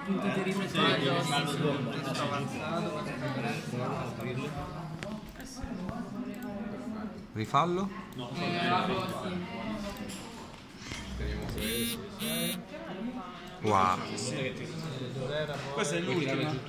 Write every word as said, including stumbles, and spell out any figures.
punto di rimettere. Rifallo? No, Wow. Questa è l'ultima.